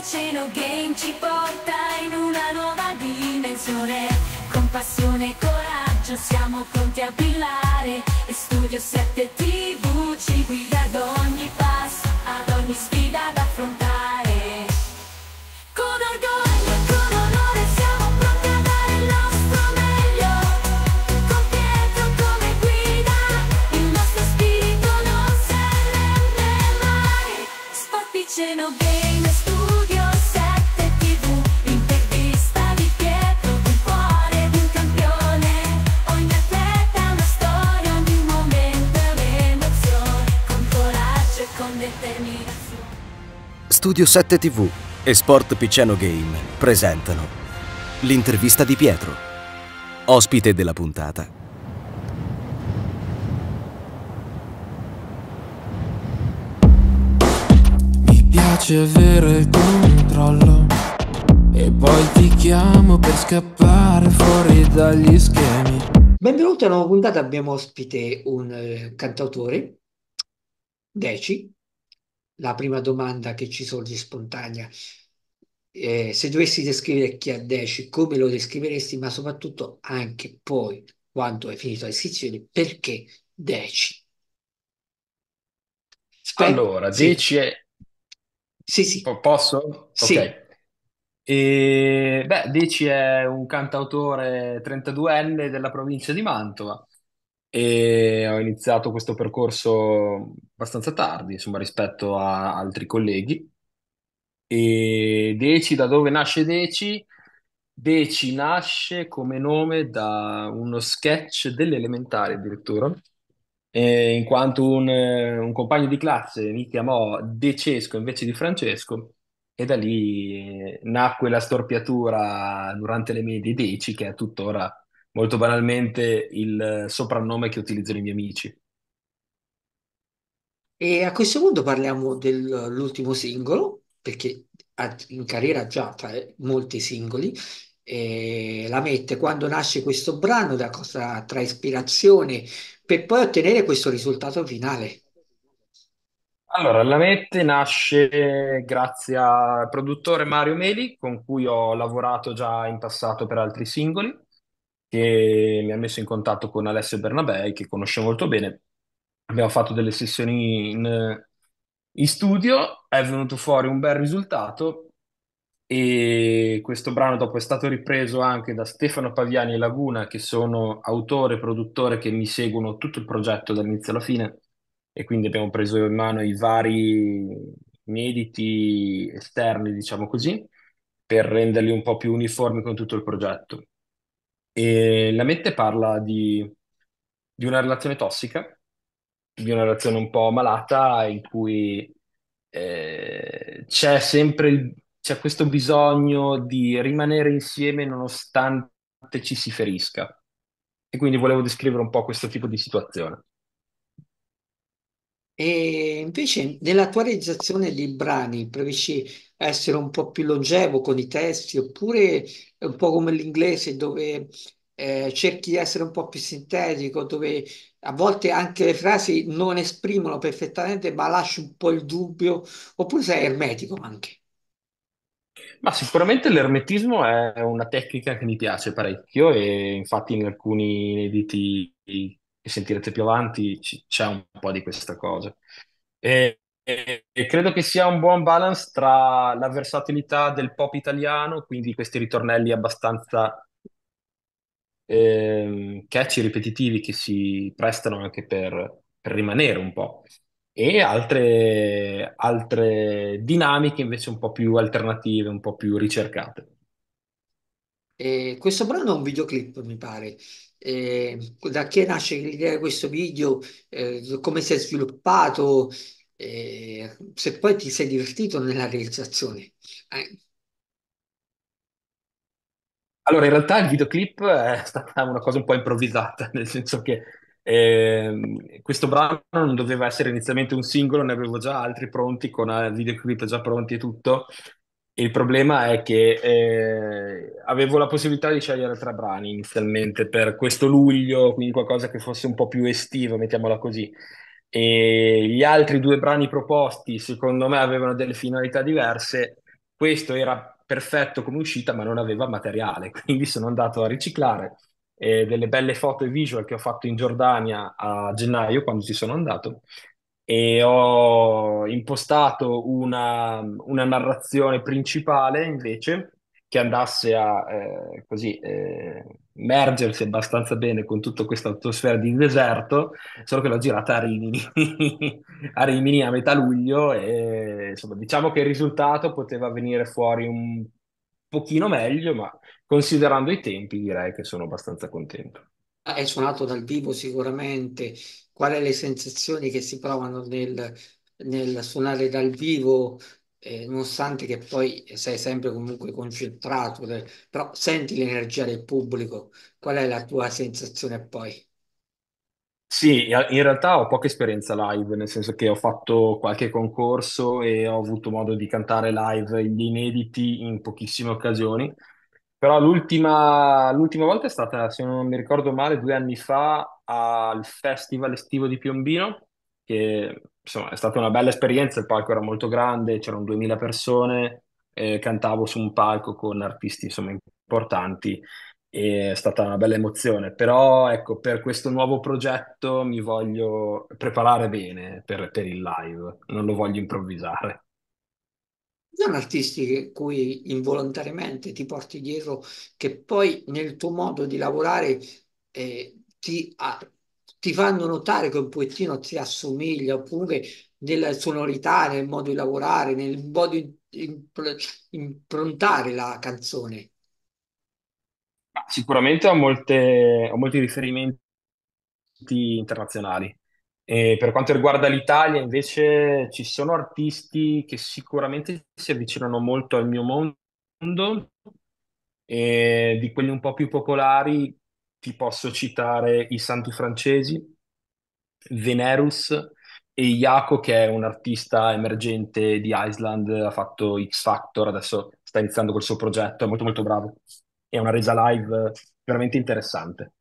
Piceno Game ci porta in una nuova dimensione. Con passione e coraggio siamo pronti a brillare. E Studio 7 TV ci guida ad ogni passo, ad ogni sfida da affrontare. Con orgoglio e con onore siamo pronti a dare il nostro meglio. Con Pietro come guida, il nostro spirito non si arrende mai. Sport Piceno Game e Studio 7 TV, l'intervista di Pietro, il cuore di un campione. Ogni atleta è una storia, ogni momento è un'emozione. Con coraggio e con determinazione. Studio 7 TV e Sport Piceno Game presentano l'intervista di Pietro, ospite della puntata. Mi piace avere il controllo e poi ti chiamo per scappare fuori dagli schemi. Benvenuti a una nuova puntata, abbiamo ospite un cantautore, Deci. La prima domanda che ci sorge spontanea, se dovessi descrivere chi è Deci, come lo descriveresti, ma soprattutto anche poi, quando hai finito le iscrizioni, perché Deci? Allora, Sì, Deci è... sì, Posso? sì. Ok. Deci è un cantautore 32enne della provincia di Mantova e ho iniziato questo percorso abbastanza tardi, insomma, rispetto a altri colleghi. E Deci, da dove nasce Deci? Deci nasce come nome da uno sketch delle elementari addirittura, in quanto un compagno di classe mi chiamò De Cesco invece di Francesco e da lì nacque la storpiatura durante le medie Deci, che è tuttora molto banalmente il soprannome che utilizzano i miei amici. E a questo punto parliamo dell'ultimo singolo, perché in carriera ha già molti singoli. E la mette quando nasce questo brano, da cosa trae ispirazione, per poi ottenere questo risultato finale. Allora, La Mette nasce grazie al produttore Mario Meli, con cui ho lavorato già in passato per altri singoli, che mi ha messo in contatto con Alessio Bernabei, che conosce molto bene. Abbiamo fatto delle sessioni in studio, è venuto fuori un bel risultato e questo brano dopo è stato ripreso anche da Stefano Paviani e Laguna, che sono autore e produttore che mi seguono tutto il progetto dall'inizio alla fine e quindi abbiamo preso in mano i vari inediti esterni, diciamo così, per renderli un po' più uniformi con tutto il progetto. E la Mette parla di una relazione tossica, di una relazione un po' malata in cui c'è questo bisogno di rimanere insieme nonostante ci si ferisca. E quindi volevo descrivere un po' questo tipo di situazione. E invece nella tua realizzazione di brani preferisci essere un po' più longevo con i testi, oppure è un po' come l'inglese dove cerchi di essere un po' più sintetico, dove a volte anche le frasi non esprimono perfettamente, ma lasci un po' il dubbio, oppure sei ermetico anche. Ma sicuramente l'ermetismo è una tecnica che mi piace parecchio e infatti in alcuni inediti che sentirete più avanti c'è un po' di questa cosa. E credo che sia un buon balance tra la versatilità del pop italiano, quindi questi ritornelli abbastanza catchy, ripetitivi che si prestano anche per rimanere un po', e altre dinamiche invece un po' più alternative, un po' più ricercate. E questo brano è un videoclip, mi pare. Da che nasce l'idea di questo video, come si è sviluppato, se poi ti sei divertito nella realizzazione. Eh, Allora, in realtà il videoclip è stata una cosa un po' improvvisata, nel senso che questo brano non doveva essere inizialmente un singolo, ne avevo già altri pronti, con videoclip già pronti e tutto. Il problema è che avevo la possibilità di scegliere tre brani inizialmente per questo luglio, quindi qualcosa che fosse un po' più estivo, mettiamola così. E gli altri due brani proposti, secondo me, avevano delle finalità diverse questo era perfetto come uscita, ma non aveva materiale, quindi sono andato a riciclare delle belle foto e visual che ho fatto in Giordania a gennaio, quando ci sono andato, e ho impostato una narrazione principale invece che andasse a così immergersi abbastanza bene con tutta questa atmosfera di deserto, solo che l'ho girata a Rimini, a Rimini a metà luglio e insomma diciamo che il risultato poteva venire fuori un pochino meglio, ma considerando i tempi direi che sono abbastanza contento. Hai suonato dal vivo sicuramente, quali le sensazioni che si provano nel suonare dal vivo, nonostante che poi sei sempre comunque concentrato, però senti l'energia del pubblico, qual è la tua sensazione poi? Sì, in realtà ho poca esperienza live, nel senso che ho fatto qualche concorso e ho avuto modo di cantare live gli inediti in pochissime occasioni, però l'ultima volta è stata, se non mi ricordo male, 2 anni fa al Festival estivo di Piombino, che insomma è stata una bella esperienza, il palco era molto grande, c'erano 2000 persone, cantavo su un palco con artisti insomma importanti e è stata una bella emozione, però ecco, per questo nuovo progetto mi voglio preparare bene per il live, non lo voglio improvvisare. Sono artisti cui involontariamente ti porti dietro, che poi nel tuo modo di lavorare ti fanno notare che un pochettino ti assomiglia, oppure nella sonorità, nel modo di lavorare, nel modo di improntare la canzone. Ma sicuramente ho molti riferimenti internazionali. E per quanto riguarda l'Italia, invece, ci sono artisti che sicuramente si avvicinano molto al mio mondo e di quelli un po' più popolari ti posso citare i Santi Francesi, Venerus e Iaco, che è un artista emergente di Iceland, ha fatto X Factor, adesso sta iniziando col suo progetto, è molto molto bravo. È una resa live veramente interessante.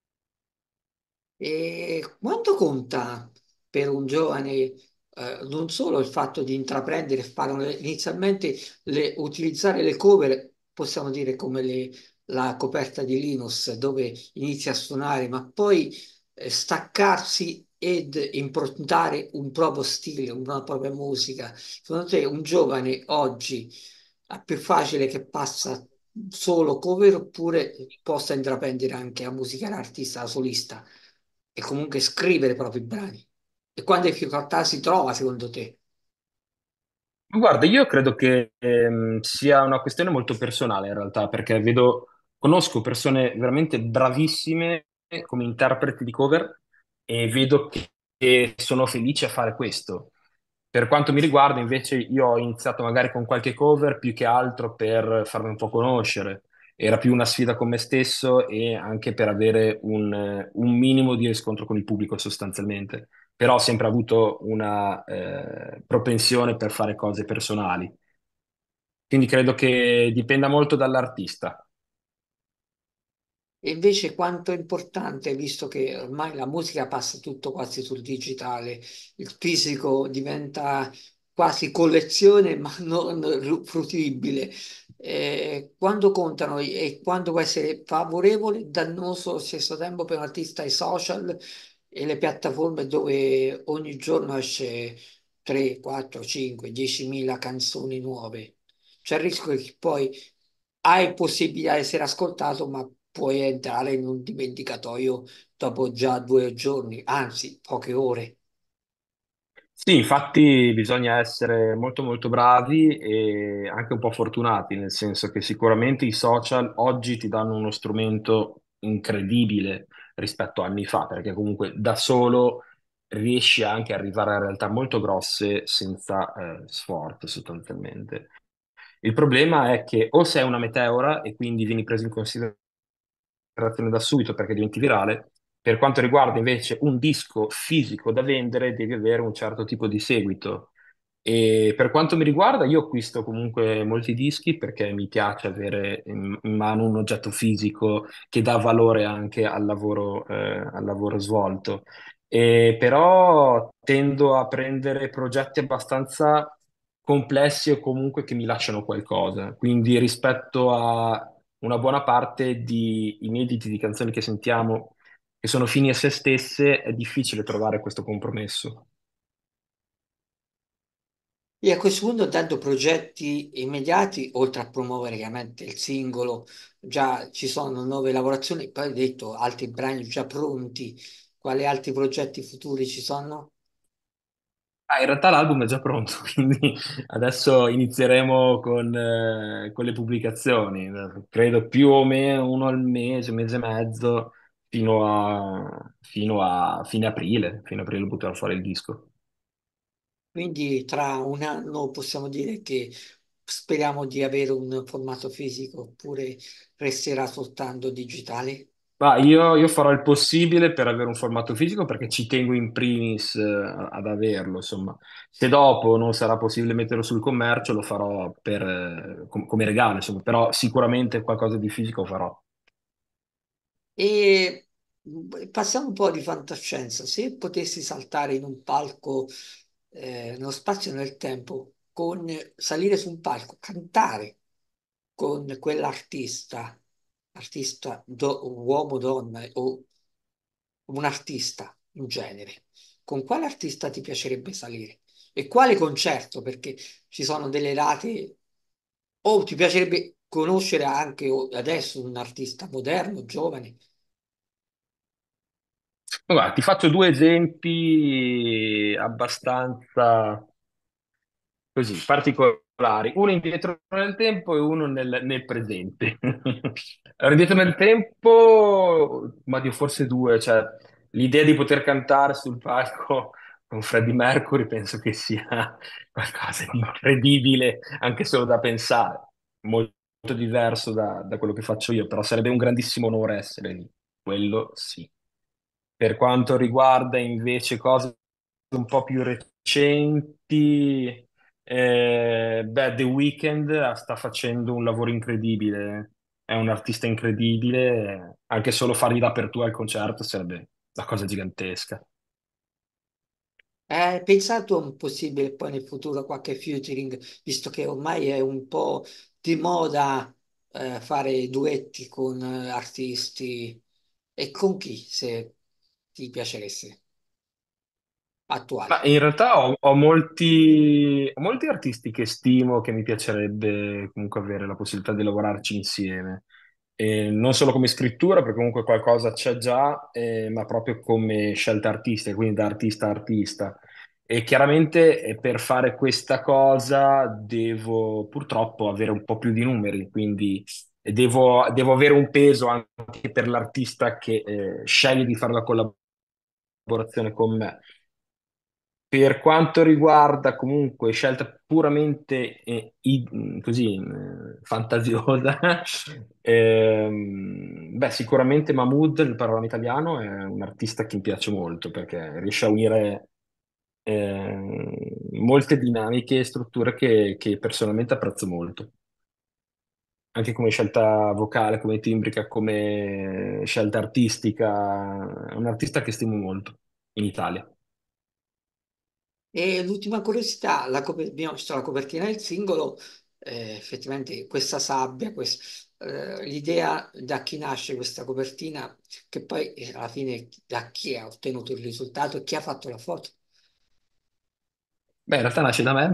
E quanto conta per un giovane, non solo il fatto di intraprendere e fare inizialmente utilizzare le cover, possiamo dire come la coperta di Linus, dove inizia a suonare, ma poi staccarsi ed improntare un proprio stile, una propria musica. Secondo te un giovane oggi è più facile che passa solo cover oppure possa intraprendere anche la musica d'artista, da solista? E comunque scrivere i propri brani. E quante difficoltà si trova secondo te? Ma guarda, io credo che sia una questione molto personale in realtà, perché conosco persone veramente bravissime come interpreti di cover e vedo che sono felici a fare questo. Per quanto mi riguarda, invece, io ho iniziato magari con qualche cover più che altro per farmi un po' conoscere. Era più una sfida con me stesso e anche per avere un minimo di riscontro con il pubblico sostanzialmente. Però ho sempre avuto una propensione per fare cose personali. Quindi credo che dipenda molto dall'artista. E invece quanto è importante, visto che ormai la musica passa tutto quasi sul digitale, il fisico diventa quasi collezione ma non fruibile. Quando contano e quando può essere favorevole, dannoso allo stesso tempo per un artista i social e le piattaforme dove ogni giorno esce 3, 4, 5, 10.000 canzoni nuove. C'è il rischio che poi hai possibilità di essere ascoltato, ma puoi entrare in un dimenticatoio dopo già 2 giorni, anzi poche ore. Sì, infatti bisogna essere molto molto bravi e anche un po' fortunati, nel senso che sicuramente i social oggi ti danno uno strumento incredibile rispetto a anni fa, perché comunque da solo riesci anche ad arrivare a realtà molto grosse senza sforzo sostanzialmente. Il problema è che o sei una meteora e quindi vieni preso in considerazione da subito perché diventi virale. Per quanto riguarda invece un disco fisico da vendere, devi avere un certo tipo di seguito. E per quanto mi riguarda, io acquisto comunque molti dischi perché mi piace avere in mano un oggetto fisico che dà valore anche al lavoro svolto. Però tendo a prendere progetti abbastanza complessi o comunque che mi lasciano qualcosa. Quindi rispetto a una buona parte di inediti di canzoni che sentiamo che sono fini a se stesse, è difficile trovare questo compromesso. E a questo punto, dando progetti immediati, oltre a promuovere chiaramente il singolo, già ci sono nuove lavorazioni, poi hai detto altri brani già pronti, quali altri progetti futuri ci sono? Ah, in realtà l'album è già pronto, quindi adesso inizieremo con le pubblicazioni. Credo più o meno uno al mese, mese e mezzo, fino a fine aprile. Fine aprile butterò fuori il disco. Quindi tra un anno possiamo dire che speriamo di avere un formato fisico oppure resterà soltanto digitale. Ma io farò il possibile per avere un formato fisico perché ci tengo in primis ad averlo, insomma. Se dopo non sarà possibile metterlo sul commercio, lo farò come regalo, insomma. Però sicuramente qualcosa di fisico farò. E passiamo un po' di fantascienza. Se potessi saltare in un palco, nello spazio e nel tempo, salire su un palco, cantare con quell'artista, uomo, donna o un artista in genere, con quale artista ti piacerebbe salire? E quale concerto? Perché ci sono delle date, o ti piacerebbe conoscere anche adesso un artista moderno, giovane. Guarda, ti faccio due esempi abbastanza così, particolari, uno indietro nel tempo e uno nel presente. Allora, indietro nel tempo, ma Dio, forse due, cioè l'idea di poter cantare sul palco con Freddie Mercury penso che sia qualcosa di incredibile, anche solo da pensare, molto diverso da quello che faccio io, però sarebbe un grandissimo onore essere lì, quello sì. Per quanto riguarda invece cose un po' più recenti, beh, The Weeknd sta facendo un lavoro incredibile, è un artista incredibile, anche solo fargli l'apertura al concerto sarebbe una cosa gigantesca. Hai pensato a un possibile poi nel futuro qualche featuring, visto che ormai è un po' di moda fare duetti con artisti e con chi, se ti piaceresse, Ma attuali? in realtà ho molti artisti che stimo, che mi piacerebbe comunque avere la possibilità di lavorarci insieme. Non solo come scrittura, perché comunque qualcosa c'è già, ma proprio come scelta artistica, quindi da artista a artista. E chiaramente per fare questa cosa devo purtroppo avere un po' più di numeri, quindi devo avere un peso anche per l'artista che sceglie di fare la collaborazione con me. Per quanto riguarda comunque scelta puramente così fantasiosa, beh, sicuramente Mahmood, il parola in italiano, è un artista che mi piace molto perché riesce a unire molte dinamiche e strutture che personalmente apprezzo molto, anche come scelta vocale, come timbrica, come scelta artistica. È un artista che stimo molto in Italia. E l'ultima curiosità, abbiamo visto la copertina del singolo, effettivamente questa sabbia, l'idea da chi nasce questa copertina, che poi alla fine da chi ha ottenuto il risultato e chi ha fatto la foto. Beh, in realtà nasce da me.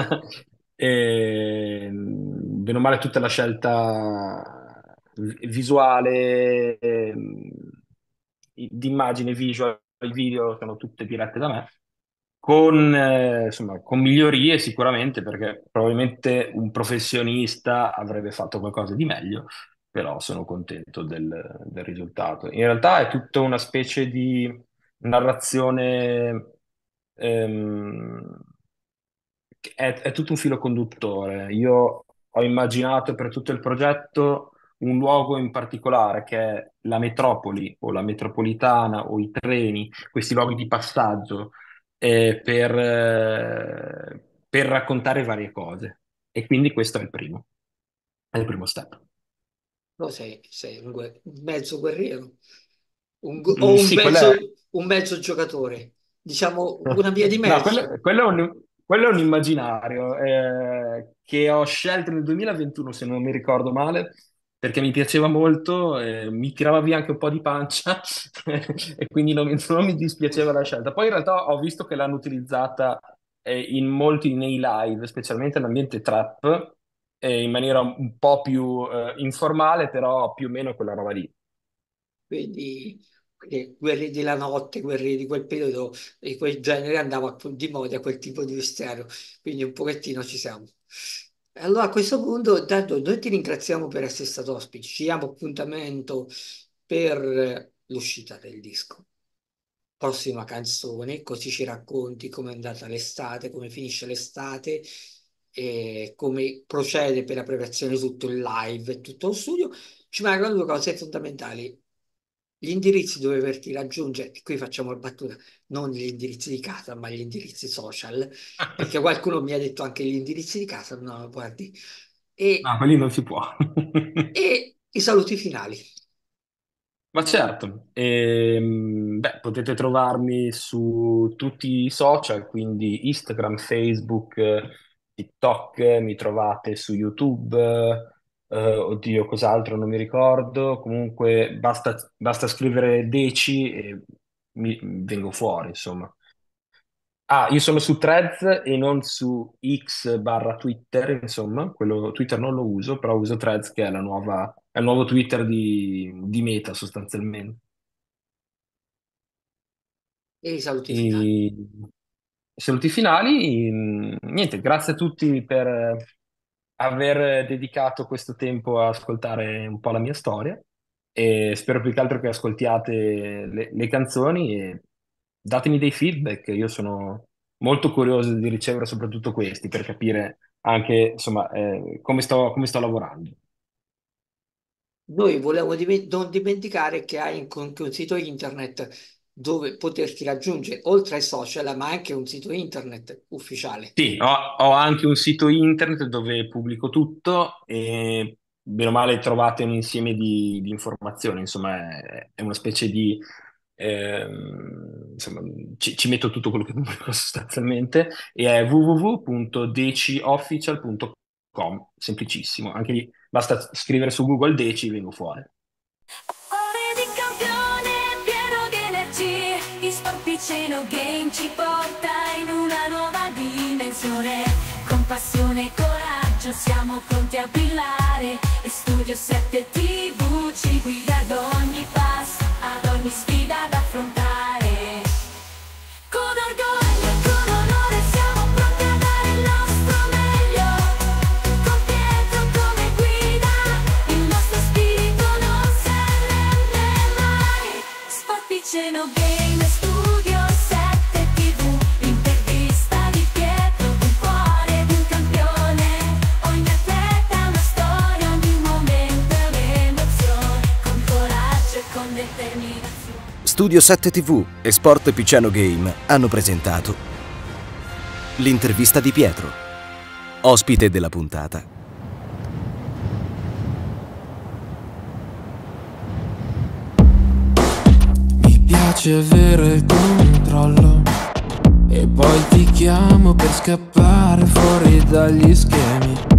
E, bene o male tutta la scelta visuale, di immagine, visual, i video sono tutte dirette da me, insomma, con migliorie sicuramente, perché probabilmente un professionista avrebbe fatto qualcosa di meglio, però sono contento del risultato. In realtà è tutta una specie di narrazione, ehm, è tutto un filo conduttore. Io ho immaginato per tutto il progetto un luogo in particolare che è la metropoli o la metropolitana o i treni, questi luoghi di passaggio per raccontare varie cose. E quindi questo è il primo step. No, sei un mezzo guerriero o Mm, sì, un mezzo giocatore, diciamo una via di no, mezzo. quello quello è un immaginario che ho scelto nel 2021, se non mi ricordo male, perché mi piaceva molto, mi tirava via anche un po' di pancia e quindi non mi dispiaceva la scelta. Poi in realtà ho visto che l'hanno utilizzata in molti nei live, specialmente nell'ambiente trap, in maniera un po' più informale, però più o meno quella roba lì. Quindi le guerre della notte, guerre di quel periodo, di quel genere andava di moda quel tipo di vestiario, quindi un pochettino ci siamo. Allora a questo punto, intanto noi ti ringraziamo per essere stato ospite, ci diamo appuntamento per l'uscita del disco. Prossima canzone, così ci racconti come è andata l'estate, come finisce l'estate e come procede per la preparazione di tutto il live e tutto lo studio. Ci mancano due cose fondamentali. Gli indirizzi dove poterti raggiungere, e qui facciamo la battuta, non gli indirizzi di casa, ma gli indirizzi social, perché qualcuno mi ha detto anche gli indirizzi di casa, no, guardi, e, Ah, quelli non si può. e i saluti finali. Ma certo, beh, potete trovarmi su tutti i social, quindi Instagram, Facebook, TikTok, mi trovate su YouTube, oddio, cos'altro non mi ricordo, comunque basta scrivere Deci e vengo fuori, insomma. Ah, io sono su Threads e non su X barra Twitter, insomma, quello Twitter non lo uso, però uso Threads che è è il nuovo Twitter di Meta sostanzialmente. E i saluti finali. E saluti finali, niente, grazie a tutti per aver dedicato questo tempo a ascoltare un po' la mia storia e spero più che altro che ascoltiate le canzoni e datemi dei feedback, io sono molto curioso di ricevere soprattutto questi per capire anche insomma come sto lavorando. Noi volevamo non dimenticare che hai anche un sito internet dove poterti raggiungere, oltre ai social, ma anche un sito internet ufficiale. Sì, ho anche un sito internet dove pubblico tutto e bene o male trovate un insieme di informazioni, insomma è una specie di, insomma, ci metto tutto quello che pubblico sostanzialmente e è www.deciofficial.com, semplicissimo, anche lì basta scrivere su Google Deci e vengo fuori. Cuore di campione pieno di energie, eSport Piceno Game ci porta in una nuova dimensione. Con passione e coraggio siamo pronti a brillare e Studio 7 TV ci guida ad ogni passo, ad ogni sfida da affrontare. Con orgoglio e con onore siamo pronti a dare il nostro meglio. Con Pietro come guida, il nostro spirito non si arrende mai. Sport Piceno Game e Studio 7 TV, l'intervista di Pietro, il cuore di un campione. Ogni atleta è una storia, ogni momento è un'emozione. Con coraggio e con determinazione. Studio 7 TV e Sport Piceno Game hanno presentato l'intervista di Pietro, ospite della puntata. Mi piace avere il controllo e poi ti chiamo per scappare fuori dagli schemi.